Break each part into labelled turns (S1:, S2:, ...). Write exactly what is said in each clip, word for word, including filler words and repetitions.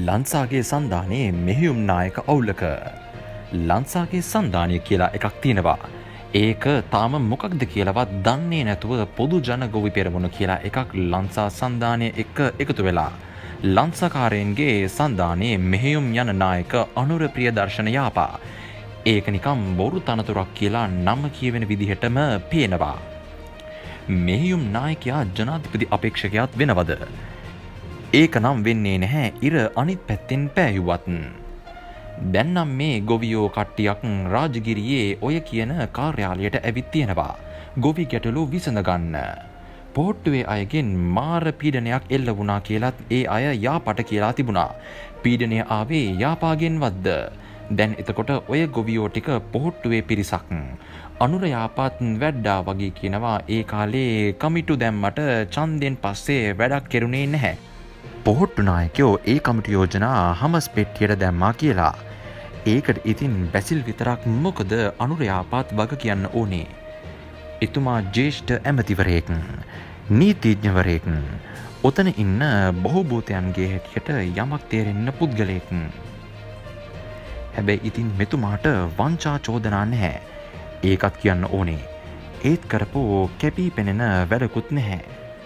S1: ලංසාගේ සන්ධානයේ මෙහෙයුම් නායක අවුලක ලංසාගේ සන්ධානය කියලා එකක් තියෙනවා. ඒක තාම මොකක්ද කියලාවත් දන්නේ නැතුව පොදු ජන ගොවි පෙරමුණ කියලා එකක් ලංසා සන්ධානය එක්ක එකතු වෙලා ලංසාකාරයන්ගේ සන්ධානයේ මෙහෙයුම් යන නායක අනුර ප්‍රියදර්ශන යාපා. ඒක නිකම් බොරු තනතුරක් කියලා නම කියවෙන විදිහටම පේනවා. මෙහෙයුම් නායකයා ජනාධිපති අපේක්ෂකයාත් වෙනවද? ඒක නම් වෙන්නේ නැහැ ඉර අනිත් පැත්තෙන් පෑයුවත්. දැන් නම් මේ ගොවියෝ කට්ටියක් රාජගිරියේ ඔය කියන කාර්යාලයට ඇවිත් තියෙනවා. ගොවි ගැටලු විසඳ ගන්න. පොට්ටුවේ අයගෙන් මාර පීඩනයක් එල්ල වුණා කියලත් ඒ අය යාපට කියලා තිබුණා. පීඩනය ආවේ යාපාගෙන්වත්ද? දැන් එතකොට ඔය ගොවියෝ ටික පොට්ටුවේ පිරිසක්. අනුර යාපාත් වැඩ්ඩා වගේ කියනවා ඒ කාලේ කමිටු දැම්මට ඡන්දෙන් පස්සේ වැඩක් කෙරුණේ නැහැ. පොහොට්ටු නායකයෝ ඒ කමිටු යෝජනා හමස් පෙට්ටියට දැම්මා කියලා. ඒකට ඉතින් බැසිල් විතරක් මොකද අනුර යාපාත් වග කියන්න ඕනේ. එතුමා ජ්‍යෙෂ්ඨ ඇමතිවරයෙක්, නීතිඥවරයෙක්, ඔතන ඉන්න බහුබූතයන්ගේ හැටියට යමක් තේරෙන්න පුද්ගලයෙක්. හැබැයි ඉතින් මෙතුමාට වංචා චෝදනා නැහැ. ඒකත් කියන්න ඕනේ. ඒත් කරපු කැපී පෙනෙන වැඩකුත් නැහැ.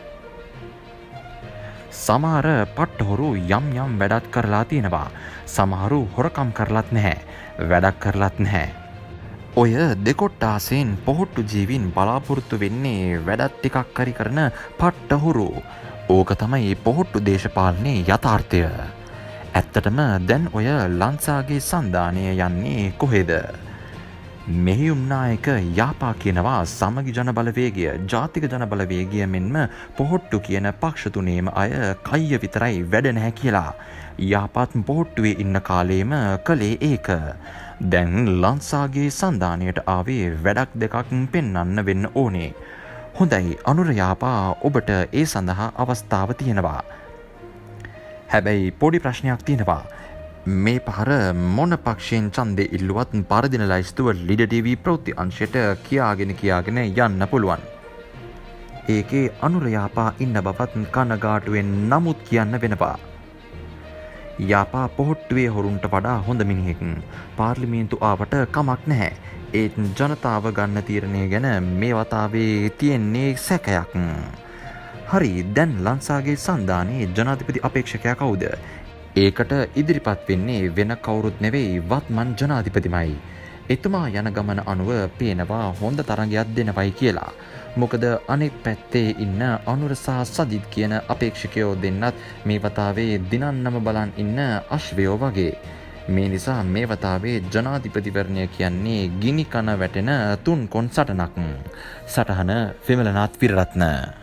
S1: සමහර පට්ටහොරු යම් යම් වැඩත් කරලා තියෙනවා. සමහරු හොරකම් කරලත් නැහැ. වැඩක් කරලත් නැහැ. ඔය දෙකොට්ටාසෙන් පොහොට්ටු ජීවින් බලාපොරොත්තු වෙන්නේ වැඩත් ටිකක් කරි කරන පට්ටහොරු. ඕක තමයි පොහොට්ටු දේශපාලනයේ යථාර්ථය. ඇත්තටම දැන් ඔය ලංසාගේ සන්ධානය යන්නේ කොහෙද? මෙහෙයුම් නායක යාපා කියනවා සමගි ජන බලවේගය, ජාතික ජන බලවේගය මෙන්ම පොහොට්ටු කියන පක්ෂ තුනේම අය කයිය විතරයි වැඩ නැහැ කියලා. යාපාත් පොහොට්ටුවේ ඉන්න කාලේම කළේ ඒක. දැන් ලංසාගේ සන්ධානයට ආවේ වැඩක් දෙකක් පෙන්වන්න වෙන්න ඕනේ. හොඳයි අනුර යාපා, ඔබට ඒ සඳහා අවස්ථාව තියෙනවා. හැබැයි පොඩි ප්‍රශ්නයක් තියෙනවා. මේ පහර මොන පක්ෂයෙන් ඡන්දේ ඉල්ලුවත් පරදින ලයිස්තුව ලීඩර් ටීවී ප්‍රවෘත්ති අංශයට කියාගෙන කියාගෙන යන්න පුළුවන්. ඒකේ අනුර යාපා ඉන්න බවත් කනගාටුවෙන් නමුත් කියන්න වෙනවා. යාපා පොහොට්ටුවේ හොරුන්ට වඩා හොඳ මිනිහෙක්. පාර්ලිමේන්තු ආවට කමක් නැහැ. ඒත් ජනතාව ගන්න තීරණය ගැන මේ වතාවේ තියෙන්නේ සැකයක්. හරි, දැන් ලංසාගේ සන්ධානයේ ජනාධිපති අපේක්ෂකයා කවුද? ඒකට ඉදිරිපත් වෙන්නේ වෙන කවුරුත් නෙවෙයි වත්මන් ජනාධිපතිමයි. එතුමා යන ගමන අනුව පේනවා හොඳ තරගයක් දෙනවයි කියලා. මොකද අනෙක් පැත්තේ ඉන්න අනුර සහ සජිත් කියන අපේක්ෂකයෝ දෙන්නත් මේ වතාවේ දිනන්නම බලන් ඉන්න අශ්වයෝ වගේ. මේ නිසා මේ වතාවේ ජනාධිපතිවරණය කියන්නේ ගිනි කන වැටෙන තුන් කොන් සටනක්. සටහන විමලනාත් විරරත්න.